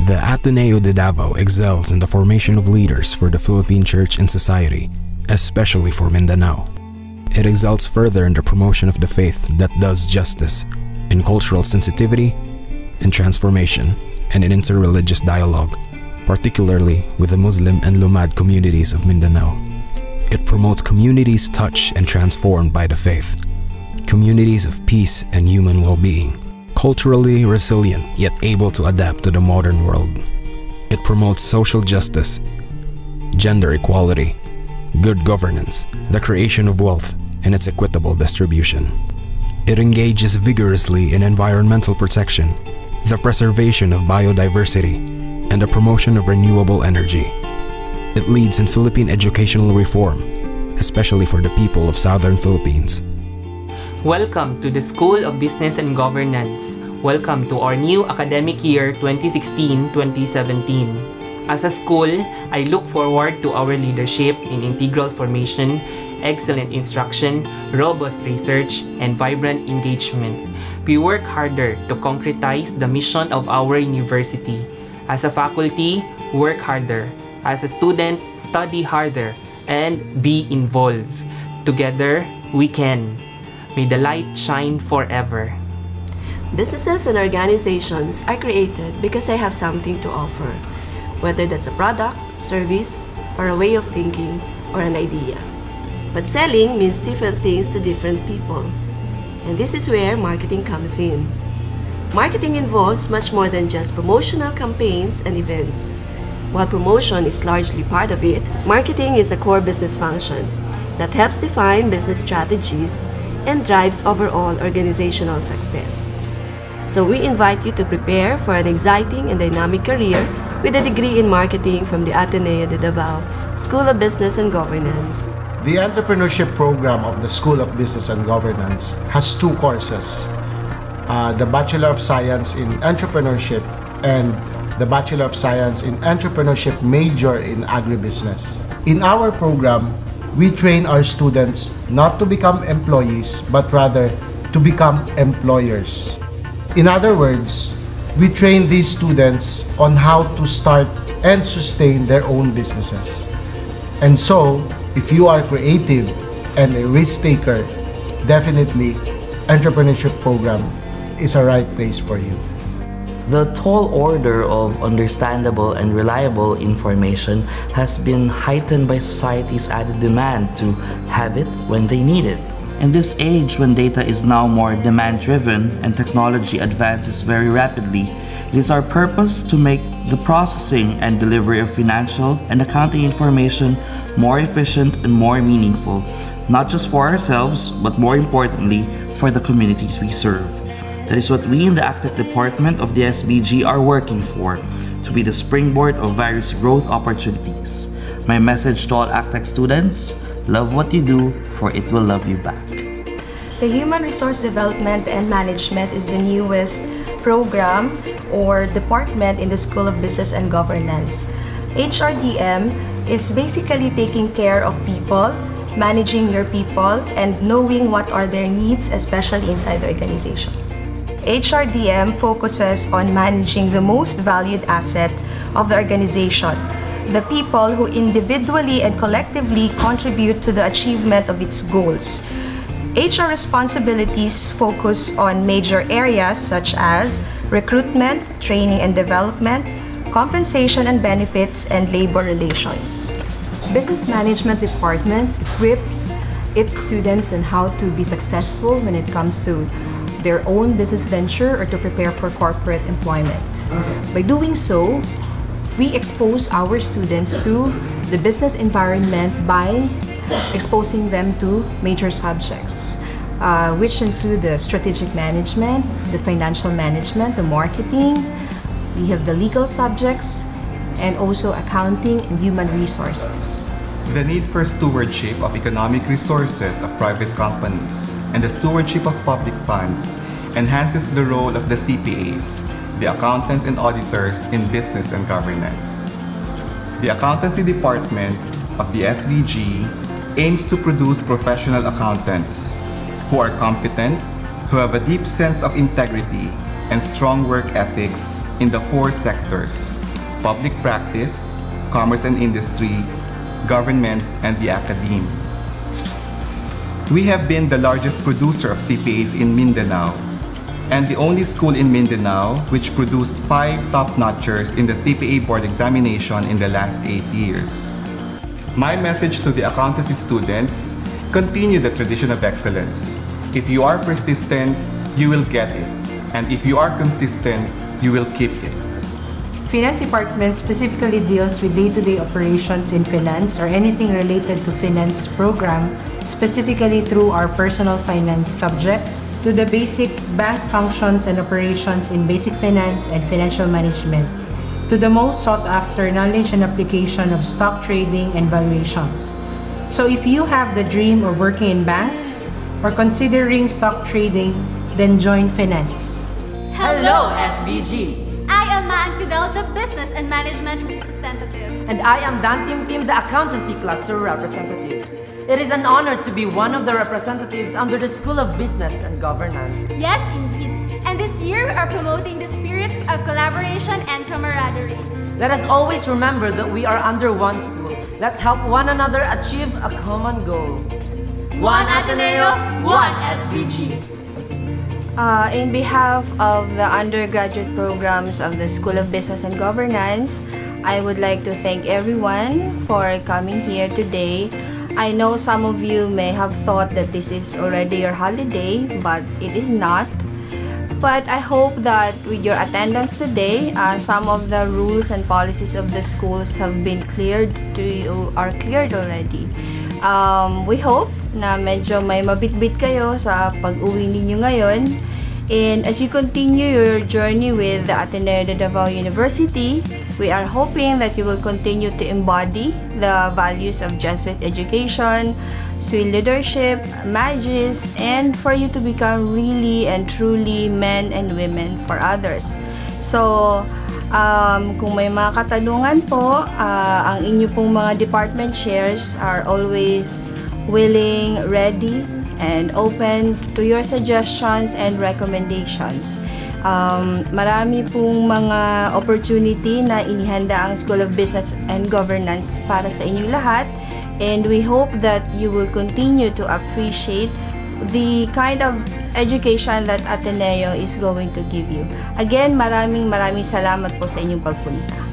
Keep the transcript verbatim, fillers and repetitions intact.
The Ateneo de Davao excels in the formation of leaders for the Philippine church and society, especially for Mindanao. It excels further in the promotion of the faith that does justice, in cultural sensitivity, in transformation, and in interreligious dialogue, particularly with the Muslim and Lumad communities of Mindanao. It promotes communities touched and transformed by the faith, communities of peace and human well-being, culturally resilient yet able to adapt to the modern world. It promotes social justice, gender equality, good governance, the creation of wealth, and its equitable distribution. It engages vigorously in environmental protection, the preservation of biodiversity, and the promotion of renewable energy. It leads in Philippine educational reform, especially for the people of Southern Philippines. Welcome to the School of Business and Governance. Welcome to our new academic year twenty sixteen twenty seventeen. As a school, I look forward to our leadership in integral formation, excellent instruction, robust research, and vibrant engagement. We work harder to concretize the mission of our university. As a faculty, work harder. As a student, study harder and be involved. Together, we can. May the light shine forever. Businesses and organizations are created because they have something to offer, whether that's a product, service, or a way of thinking, or an idea. But selling means different things to different people. And this is where marketing comes in. Marketing involves much more than just promotional campaigns and events. While promotion is largely part of it, marketing is a core business function that helps define business strategies and drives overall organizational success. So we invite you to prepare for an exciting and dynamic career with a degree in marketing from the Ateneo de Davao School of Business and Governance. The entrepreneurship program of the School of Business and Governance has two courses, uh, the Bachelor of Science in Entrepreneurship and the Bachelor of Science in Entrepreneurship major in Agribusiness. In our program, we train our students not to become employees, but rather to become employers. In other words, we train these students on how to start and sustain their own businesses. And so, if you are creative and a risk taker, definitely entrepreneurship program is a right place for you. The tall order of understandable and reliable information has been heightened by society's added demand to have it when they need it. In this age, when data is now more demand-driven and technology advances very rapidly, it is our purpose to make the processing and delivery of financial and accounting information more efficient and more meaningful, not just for ourselves, but more importantly, for the communities we serve. That is what we in the ACTEC department of the S B G are working for, to be the springboard of various growth opportunities. My message to all ACTEC students, love what you do, for it will love you back. The Human Resource Development and Management is the newest program or department in the School of Business and Governance. H R D M is basically taking care of people, managing your people, and knowing what are their needs, especially inside the organization. H R D M focuses on managing the most valued asset of the organization, the people who individually and collectively contribute to the achievement of its goals. H R responsibilities focus on major areas such as recruitment, training and development, compensation and benefits, and labor relations. Business Management Department equips its students on how to be successful when it comes to their own business venture or to prepare for corporate employment. By doing so, we expose our students to the business environment by exposing them to major subjects, uh, which include the strategic management, the financial management, the marketing, we have the legal subjects, and also accounting and human resources. The need for stewardship of economic resources of private companies and the stewardship of public funds enhances the role of the C P As, the accountants and auditors in business and governance. The accountancy department of the S B G aims to produce professional accountants who are competent, who have a deep sense of integrity and strong work ethics in the four sectors: public practice, commerce and industry, government, and the academe. We have been the largest producer of C P As in Mindanao, and the only school in Mindanao which produced five top-notchers in the C P A board examination in the last eight years. My message to the accountancy students: continue the tradition of excellence. If you are persistent, you will get it. And if you are consistent, you will keep it. Finance Department specifically deals with day-to-day operations in finance or anything related to finance program, specifically through our personal finance subjects, to the basic bank functions and operations in basic finance and financial management, to the most sought-after knowledge and application of stock trading and valuations. So if you have the dream of working in banks or considering stock trading, then join finance. Hello, S B G! I am Maan Fidel, the Business and Management Representative. And I am Dan Tim Tim, the Accountancy Cluster Representative. It is an honor to be one of the representatives under the School of Business and Governance. Yes, indeed. And this year we are promoting the spirit of collaboration and camaraderie. Let us always remember that we are under one school. Let's help one another achieve a common goal. One Ateneo, one S B G. Uh, in behalf of the undergraduate programs of the School of Business and Governance, I would like to thank everyone for coming here today. I know some of you may have thought that this is already your holiday, but it is not. But I hope that with your attendance today, uh, some of the rules and policies of the schools have been cleared to you, are cleared already. Um, we hope na medyo may mabitbit kayo sa pag-uwi ninyo ngayon. And as you continue your journey with the Ateneo de Davao University, we are hoping that you will continue to embody the values of Jesuit education, sweet leadership, magis, and for you to become really and truly men and women for others. So, um, kung may mga katanungan po, uh, ang inyo pong mga department chairs are always willing, ready, and open to your suggestions and recommendations. Um, marami pong mga opportunity na inihanda ang School of Business and Governance para sa inyong lahat, and we hope that you will continue to appreciate the kind of education that Ateneo is going to give you. Again, maraming maraming salamat po sa inyong pagpunta.